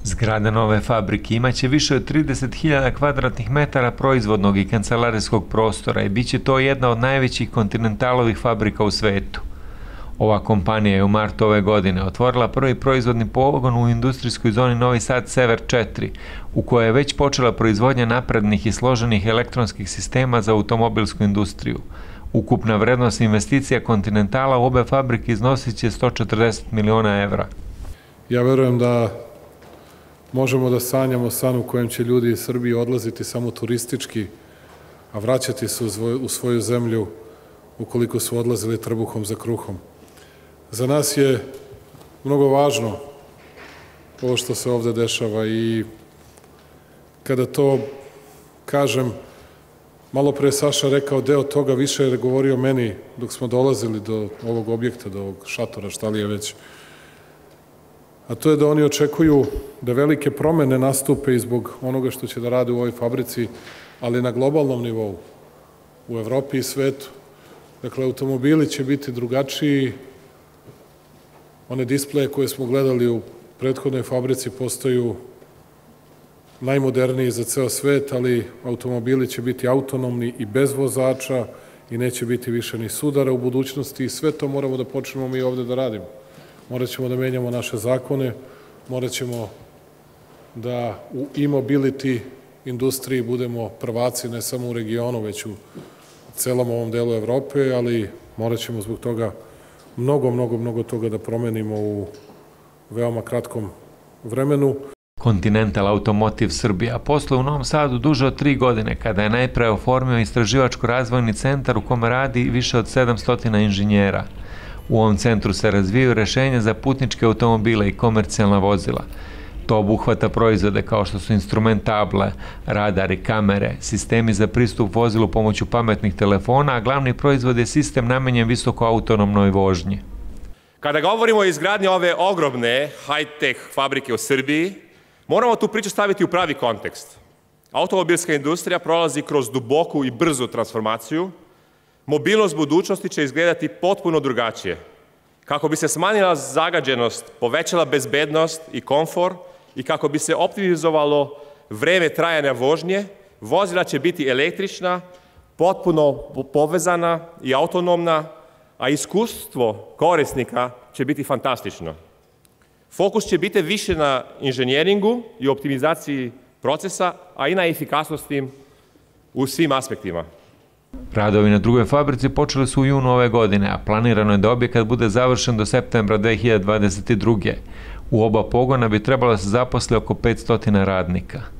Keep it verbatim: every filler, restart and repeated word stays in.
Zgrada nove fabrike imaće više od trideset hiljada kvadratnih metara proizvodnog i kancelarijskog prostora i bit će to jedna od najvećih kontinentalovih fabrika u svetu. Ova kompanija je u martu ove godine otvorila prvi proizvodni pogon u industrijskoj zoni Novi Sad Sever četiri, u kojoj je već počela proizvodnja naprednih i složenih elektronskih sistema za automobilsku industriju. Ukupna vrednost investicija Kontinentala u obe fabrike iznosit će sto četrdeset miliona evra. Ja verujem da možemo da sanjamo san u kojem će ljudi iz Srbije odlaziti samo turistički, a vraćati se u svoju zemlju ukoliko su odlazili trbuhom za kruhom. Za nas je mnogo važno ovo što se ovde dešava i kada to kažem, malo pre Saša rekao deo toga, više je govorio meni dok smo dolazili do ovog objekta, do ovog šatora, šta li je već. A to je da oni očekuju da velike promene nastupe i zbog onoga što će da rade u ovoj fabrici, ali na globalnom nivou, u Evropi i svetu. Dakle, automobili će biti drugačiji, one displeje koje smo gledali u prethodnoj fabrici postaju najmoderniji za ceo svet, ali automobili će biti autonomni i bez vozača i neće biti više ni sudara u budućnosti i sve to moramo da počnemo mi ovde da radimo. Morat ćemo da menjamo naše zakone, morat ćemo da u e-mobility industriji budemo prvaci ne samo u regionu, već u celom ovom delu Evrope, ali morat ćemo zbog toga mnogo, mnogo, mnogo toga da promenimo u veoma kratkom vremenu. Continental Automotive Srbija posluje u Novom Sadu duže od tri godine, kada je najpre oformio istraživačko-razvojni centar u kome radi više od sedamsto inženjera. U ovom centru se razvijaju rešenja za putničke automobile i komercijalna vozila. To obuhvata proizvode kao što su instrument table, radari, kamere, sistemi za pristup vozilu pomoću pametnih telefona, a glavni proizvod je sistem namenjen visoko autonomnoj vožnji. Kada govorimo o izgradnji ove ogromne high-tech fabrike u Srbiji, moramo tu priču staviti u pravi kontekst. Automobilska industrija prolazi kroz duboku i brzu transformaciju. Mobilnost budućnosti će izgledati potpuno drugačije. Kako bi se smanjila zagađenost, povećala bezbednost i komfor i kako bi se optimizovalo vreme trajanja vožnje, vozila će biti električna, potpuno povezana i autonomna, a iskustvo korisnika će biti fantastično. Fokus će biti više na inženjeringu i optimizaciji procesa, a i na efikasnosti u svim aspektima. Radovi na drugoj fabrici počeli su u junu ove godine, a planirano je da objekat bude završen do septembra dve hiljade dvadeset druge. U oba pogona bi trebalo da se zaposli oko petsto radnika.